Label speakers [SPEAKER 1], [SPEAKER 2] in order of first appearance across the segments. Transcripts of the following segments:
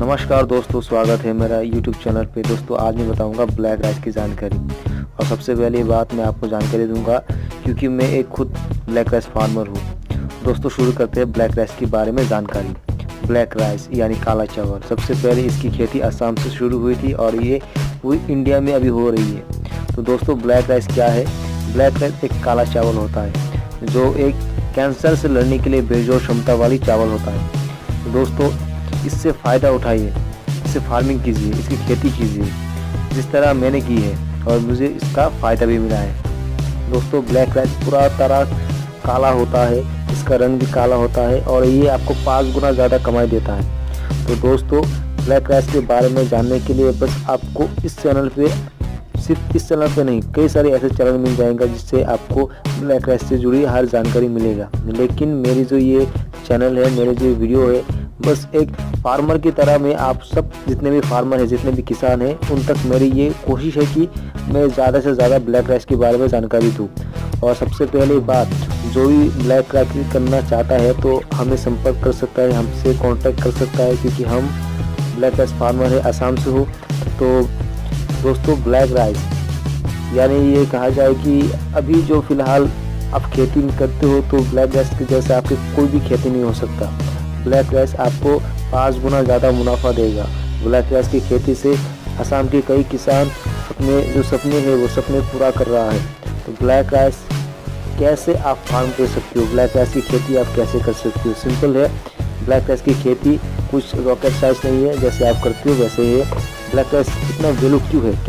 [SPEAKER 1] नमस्कार दोस्तों, स्वागत है मेरा YouTube चैनल पे। दोस्तों आज मैं बताऊंगा ब्लैक राइस की जानकारी। और सबसे पहली बात मैं आपको जानकारी दूंगा क्योंकि मैं एक खुद ब्लैक राइस फार्मर हूँ। दोस्तों शुरू करते हैं ब्लैक राइस के बारे में जानकारी। ब्लैक राइस यानी काला चावल, सबसे पहले इसकी खेती असम से शुरू हुई थी और ये पूरी इंडिया में अभी हो रही है। तो दोस्तों ब्लैक राइस क्या है? ब्लैक राइस एक काला चावल होता है जो एक कैंसर से लड़ने के लिए बेजोड़ क्षमता वाली चावल होता है। तो दोस्तों इससे फ़ायदा उठाइए, इससे फार्मिंग कीजिए, इसकी खेती कीजिए जिस तरह मैंने की है और मुझे इसका फ़ायदा भी मिला है। दोस्तों ब्लैक राइस पूरा तरह काला होता है, इसका रंग भी काला होता है और ये आपको 5 गुना ज़्यादा कमाई देता है। तो दोस्तों ब्लैक राइस के बारे में जानने के लिए बस आपको इस चैनल पे, सिर्फ इस चैनल पे नहीं, कई सारे ऐसे चैनल मिल जाएंगे जिससे आपको ब्लैक राइस से जुड़ी हर जानकारी मिलेगा। लेकिन मेरी जो ये चैनल है, मेरे जो वीडियो है, बस एक फार्मर की तरह मैं आप सब जितने भी फार्मर हैं, जितने भी किसान हैं, उन तक मेरी ये कोशिश है कि मैं ज़्यादा से ज़्यादा ब्लैक राइस के बारे में जानकारी दूँ। और सबसे पहली बात, जो भी ब्लैक राइस करना चाहता है तो हमें संपर्क कर सकता है, हमसे कांटेक्ट कर सकता है क्योंकि हम ब्लैक राइस फार्मर है, असम से हो। तो दोस्तों ब्लैक राइस यानी ये कहा जाए कि अभी जो फ़िलहाल आप खेती करते हो तो ब्लैक राइस की जैसे आपकी कोई भी खेती नहीं हो सकता। ब्लैक राइस आपको 5 गुना ज़्यादा मुनाफा देगा। ब्लैक राइस की खेती से असम के कई किसान अपने जो सपने हैं वो सपने पूरा कर रहा है। तो ब्लैक राइस कैसे आप फार्म कर सकते हो, ब्लैक राइस की खेती आप कैसे कर सकते हो? सिंपल है, ब्लैक राइस की खेती कुछ रॉकेट साइंस नहीं है, जैसे आप करते हो वैसे ही है। ब्लैक राइस इतना वैल्यू क्यों है?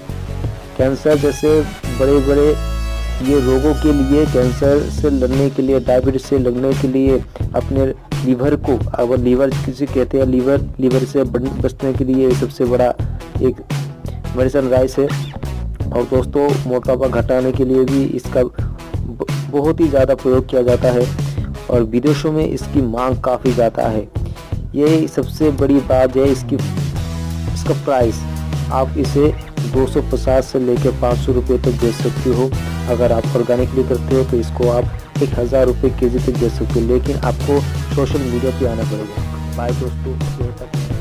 [SPEAKER 1] कैंसर जैसे बड़े बड़े ये रोगों के लिए, कैंसर से लड़ने के लिए, डायबिटीज से लड़ने के लिए, अपने लीवर को, अगर लीवर किसी कहते हैं लीवर से बचने के लिए सबसे बड़ा एक मेडिसिन राइस है। और दोस्तों मोटापा घटाने के लिए भी इसका बहुत ही ज़्यादा प्रयोग किया जाता है और विदेशों में इसकी मांग काफ़ी ज़्यादा है। ये सबसे बड़ी बात है इसका प्राइस। आप इसे 250 से लेकर 500 रुपये तक बेच सकते हो। अगर आप ऑर्गेनिकली करते हो तो इसको आप 1000 रुपये केजी तक बेच सकते हो, लेकिन आपको सोशल मीडिया पे आना पड़ेगा। बाय दोस्तों।